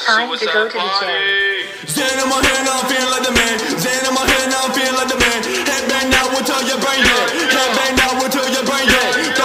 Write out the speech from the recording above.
time to go to the gym. Zen in my hand, now I'm feeling like the man. Zen in my hand, now I'm feeling like the man. Head bang now until your brain dead. Head bang now until your brain dead.